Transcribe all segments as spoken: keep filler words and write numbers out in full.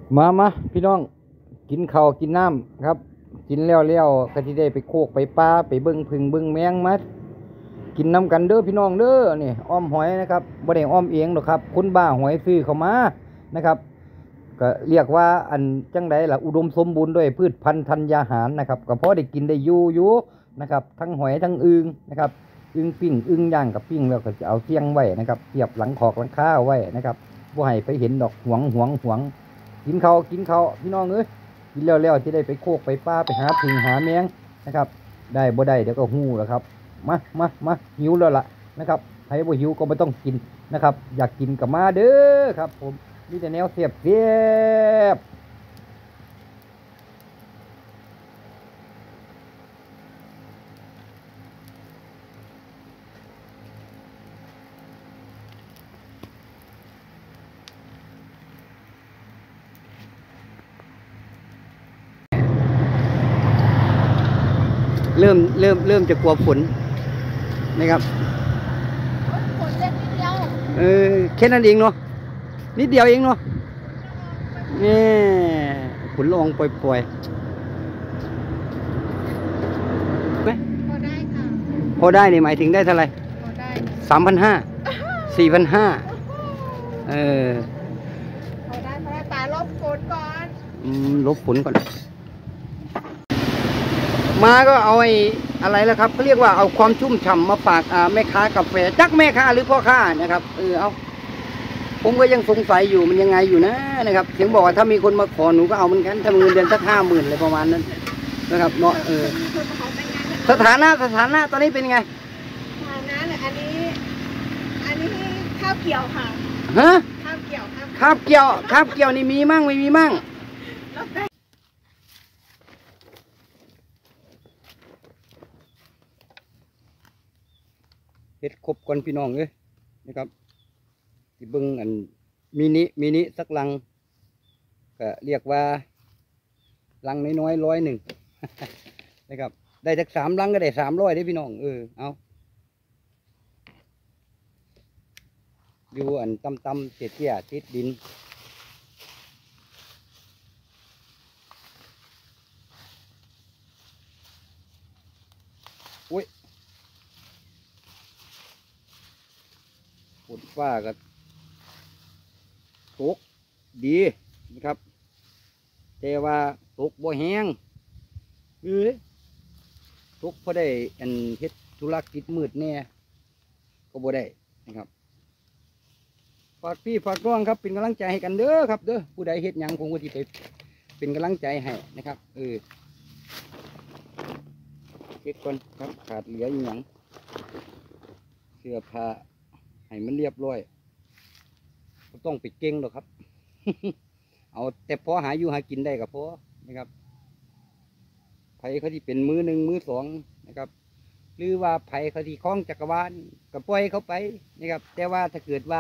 มามาพี่น้องกินข้าวกินน้ำครับกินแล้วแล้วก็ที่ได้ไปโคกไปปลาไปเบิ้งพึ่งเบิ้งแมงมากินน้ำกันเด้อพี่น้องเด้อนี่อ้อมหอยนะครับบ่ได้อ้อมเองหรอกครับคุณบ้าหอยซื้อเข้ามานะครับก็เรียกว่าอันจังไดล่ะอุดมสมบูรณ์ด้วยพืชพันธุ์ธัญญาหารนะครับก็พอได้กินได้อยู่อยู่นะครับทั้งหอยทั้งอึ่งนะครับอึ่งปิ้งอึ่งย่างกับปิ้งแล้วก็จะเอาเสียงไว้นะครับเสียบหลังขอกหลังข้าไว้นะครับบ่ให้ไปเห็นดอกหวงหวงหวง กินเขากินเขาพี่น้องเอ้ยกินแล้วแล้วที่ได้ไปโคกไปป้าไปหาพึ่งหาแมงนะครับได้บ่ได้เดี๋ยวก็หู้แล้วครับมามามาหิวแล้วล่ะนะครับใครบ่หิวก็ไม่ต้องกินนะครับอยากกินกับมาเด้อครับผมมีแต่แนวเสียบเสียบเริ่มเริ่มเริ่มจะกลัวฝนนะครับฝนเล็กนิดเดียวเออแค่นั้นเองเนาะนิดเดียวเองเนาะนี่ฝนละอองปล่อยๆไหมพอได้ค่ะพอได้นี่หมายถึงได้เท่าไหร่พอได้สามพันห้าสี่พันห้าเออพอได้พอได้ตาลบฝนก่อนอืมลบฝนก่อนมาก็เอาไอ้อะไรแล้วครับเขาเรียกว่าเอาความชุ่มฉ่ำมาฝากอ่าแม่ค้ากาแฟจักแม่ค้าหรือพ่อค้านะครับเออเอาผมก็ยังสงสัยอยู่มันยังไงอยู่นะนะครับเสียงบอกว่าถ้ามีคนมาขอหนูก็เอามันกันถ้าเงินเดือนสักห้าหมื่นอะไรประมาณนั้นนะครับเนาะเออสถานะสถานะตอนนี้เป็นไงสถานะเนี่ยอันนี้อันนี้ข้าวเกี่ยวค่ะฮะข้าวเกี่ยวคาบเกี่ยวคาบเกี่ยวนี่มีมั่งไม่มีมั่งเฮ็ดครบก่อนพี่น้องเอ้ยนะครับที่เบิ่งอันมินิมินิสักลังก็เรียกว่าลังน้อยๆร้อยหนึ่งนะครับได้จากสามลังก็ได้สามร้อยได้พี่น้องเออเอาอยู่อันตำตำเตี้ยเตี้ยติดดินอุ้ยฝนฟ้าก็ตกดีนะครับแต่ว่าตกบ่แห้งเอ้ยตกพอได้อันเฮ็ดธุรกิจมืดแน่ก็บ่ได้นะครับฝากพี่ฝากน้องครับเป็นกำลังใจให้กันเด้อครับเด้อผู้ใดเฮ็ดหยังผมก็ที่ไปเป็นกำลังใจให้นะครับเออเช็คก่อนครับขาดเหลืออยู่หยังเสื้อผ้าให้มันเรียบร้อยก็ต้องไปเก่งหรอกครับ เอาแต่พอหาอยู่หากินได้กับพอนะครับไผเขาที่เป็นมือหนึ่งมือสองนะครับหรือว่าไผเขาที่คล้องจักรวาลก็ปล่อยเขาไปนะครับแต่ว่าถ้าเกิดว่า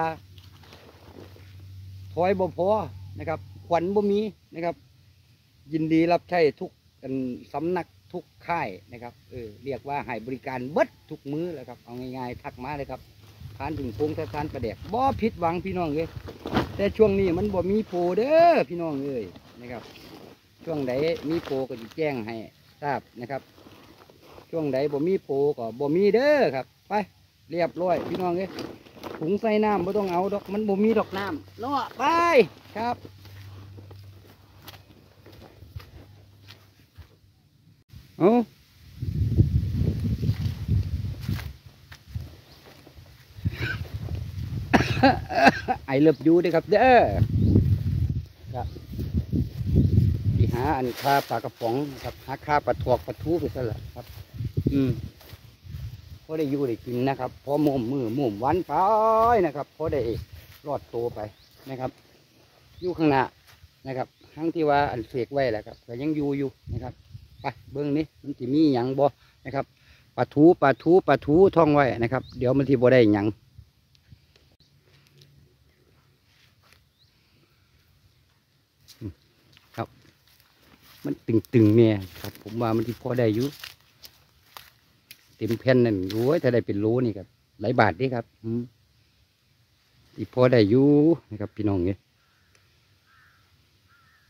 ถอยบ่พอนะครับขวัญบ่มีนะครับยินดีรับใช้ทุกสำนักทุกค่ายนะครับเออเรียกว่าให้บริการเบิดทุกมื้อเลยครับเอาง่ายๆทักมาเลยครับทานถึงพงทานประแดกบ่ผิดหวังพี่น้องเลยแต่ช่วงนี้มันบ่มีโปรเด้อพี่น้องเอ้ยนะครับช่วงใดมีโปรก็จะแจ้งให้ทราบนะครับช่วงใดบ่มีโปรก็บ่มีเด้อครับไปเรียบร้อยพี่น้องเอ้ยถุงใส่น้ำไม่ต้องเอาดอกมันบ่มีดอกน้ำเลาะไปครับเอาไอเลิฟยูด้วยครับเด้อครับที่หาอันคาปลากระป๋องครับหาคาปลาถวกปลาทูไปซะละครับอืมพอได้อยู่ได้กินนะครับพอมุมมือมุมวันไปนะครับพอได้รอดตัวไปนะครับอยู่ข้างหน้านะครับทั้งที่ว่าอันเสกไว้แหละครับแต่ยังอยู่อยู่นะครับไปเบื้องนี้มันจะมีหยังบ่นะครับปลาทูปลาทูปลาทูท่องไว้นะครับเดี๋ยวมันที่บ่ได้หยังครับมันตึงๆเนี่ยครับผมว่ามันที่พอได้อยู่เต็มแผ่นนั่นรู้ว่าถ้าได้เป็นรู้นี่ครับหลายบาทดีครับอืมที่พอได้อยู่นะครับพี่น้องเนี่ย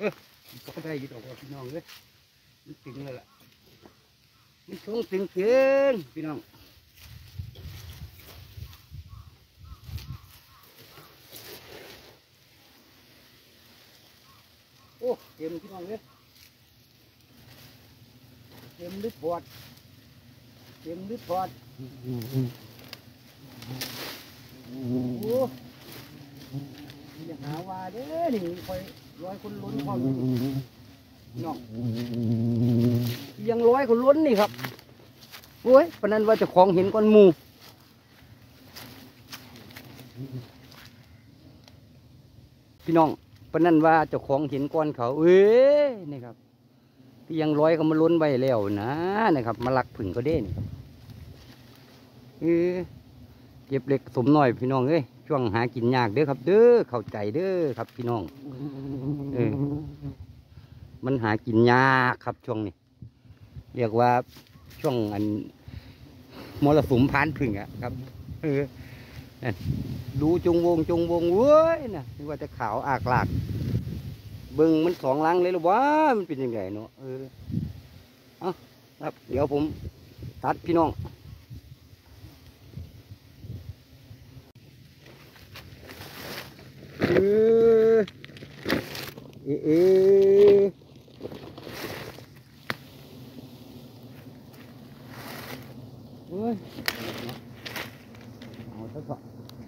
ออก็ได้อยิดออกว่าพี่น้องเลยมันตึงเลยล่ะมันชงตึงเกินพี่น้องโอ้เต็มพี่น้องเลยเต็มลึกปอดเต็มลึกปอดโอ้อย่าหาว่าเด้อนี่คอยร้อยคนล้นพร้อมน้องยังร้อยคนล้นนี่ครับโอ้ยปนั้นว่าจะของเห็นก้อนหมูพี่น้องปนั้นว่าเจ้าของเห็นก้อนเขาเอ้ยนี่ครับที่ยังร้อยเขามาล้นไว้แล้วนะนะครับมาลักผึ่งก็เด่นเออเก็บเล็กสมหน่อยพี่น้องเอ้ยช่วงหากินยากเด้อครับเด้อเข้าใจเด้อครับพี่น้องเออมันหากินยากครับช่วงนี้เรียกว่าช่วงอันมรสุมพานผึ่งอะครับเออดูจงวงจงวงเว้ยนะนี่ว่าจะขาวอากหลากเบิ้งมันสองลังเลยหรือวะมันเป็นยังไงเนาะเออเอาครับเดี๋ยวผมตัดพี่น้องเออเออเออเฮ้ยเอาซะก่อน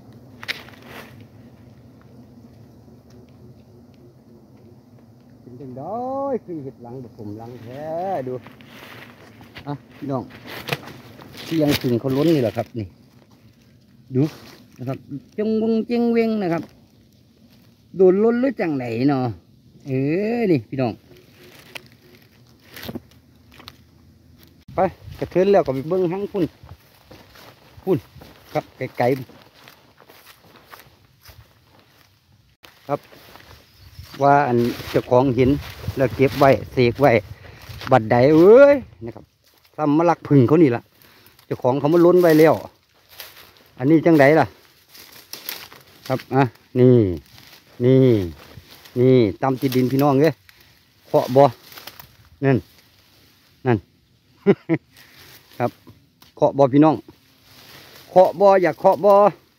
เป็นจังได้คือเห็ดหลังแบบผมหลังแท้ดูอ่ะพี่น้องที่ยังถึงเขาล้นนี่แหละครับนี่ดูนะครับจงวงเจงเวงนะครับโดนล้นหรือจังไหนเนาะเออนี่พี่น้องไปกระเทือนแล้วก็ไปเบิ้งทั้งพุ่นพุ่นครับไกลๆครับว่าอันเจ้าของเห็นแล้วเก็บไว้เสกไว้บัดใดเอ้ยนะครับทำมาลักผึ่งเขานี่ละเจ้าของเขามาล้นไว้แล้วอันนี้จังไดล่ะครับอ่ะนี่นี่นี่ตำจิตดินพี่น้องเอ้ยเคาะบ่นั่นนั่น ครับเคาะบ่พี่น้องเคาะบ่อยากเคาะบ่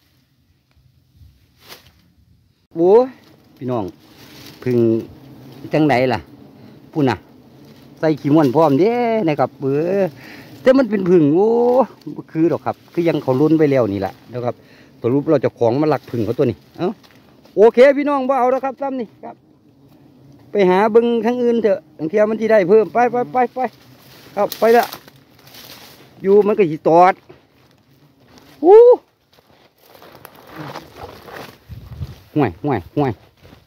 โอ้พี่น้องพึ่งจังไดล่ะพูดน่ะใส่ขี้ม้วนพร้อมเด้นะครับเออแต่มันเป็นพึ่งโอ้คือดอกครับคือยังเขาล้นไปแล้วนี่แหละนะครับสรุปเราจะของมาหลักพึ่งเขาตัวนี้เอ้าโอเคพี่น้องว่าเอาแล้วครับซ้ำนี่ครับไปหาบึงทั้งอื่นเถอะบางทีมันที่ได้เพิ่มไปไปไปไปครับไปละอยู่มันก็หิตอดหูห่วยห่วยห่วย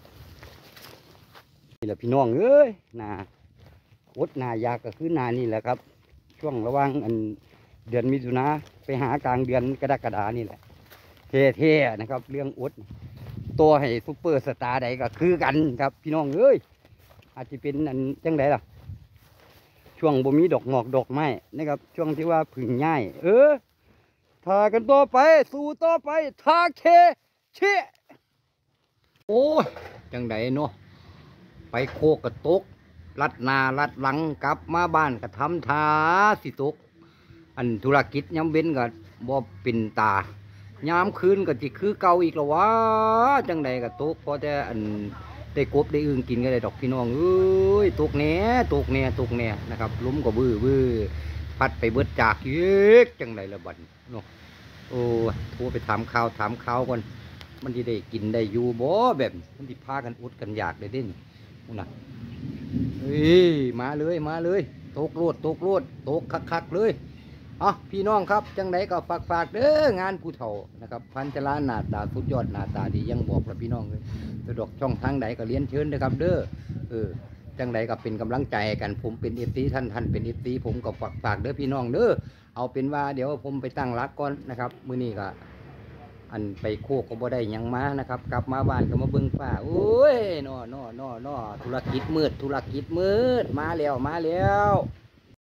นี่แหละพี่น้องเอ้ยนาอดนายากก็คือนานี่แหละครับช่วงระหว่างอันเดือนมิถุนาไปหากลางเดือนกรกฎานี่แหละเท่ๆนะครับเรื่องอดตัวให้ซุปเปอร์สตาร์ใดก็คือกันครับพี่น้องเอ้ยอาจจะเป็นอันจังไดล่ะช่วงบ่มีดอกหมอกดอกไม้นะครับช่วงที่ว่าผึ่งง่ายเออทากันต่อไปสู่ต่อไปทาเคเชโอ้ยจังไดเนาะไปโคกกระตกลัดนาลัดหลังกลับมาบ้านก็ทำทาสิตกอันธุรกิจย้ำเว้นก็บ่เป็นตายามคืนก็จิคือเก่าอีกแล้ววะจังใดก็ตกพอแต่อันได้กบได้อึ่งกินก็ได้ดอกพี่น้องเอ้ยตกแหน่ตกแหน่ตกแหน่นะครับล้มก็บื้อบื้อพัดไปเบิดจากเยกจังใดละบัดเนาะโอ้โทรไปถามข่าวถามข่าวก่อนมันที่ได้กินได้อยู่บ่แบบมันที่พากันอดกันอยากได้เด่นนะเฮ้ยมาเลยมาเลยตกโลดตกโลดตกคักๆเลยอ๋อพี่น้องครับจังไดก็ฝากฝากเด้องานผู้เฒ่านะครับพันจราหน้าตาสุดยอดหน้าตาดียังบอกแล้วพี่น้องเลยสะดวกช่องทางใดก็เลี้ยนเชิญนะครับเด้อเออจังไดก็เป็นกำลังใจกันผมเป็นเอฟซีท่านท่านเป็นเอฟซีผมก็ฝากฝากเด้อพี่น้องเด้อเอาเป็นว่าเดี๋ยวผมไปตั้งรักก่อนนะครับมื้อนี้ก็อันไปโคกก็บ่ได้ยังมานะครับกลับมาบ้านก็มาเบิ่งฟ้าโอ้ยนอนอนอนอธุรกิจมืดธุรกิจมืดมาแล้วมาแล้ว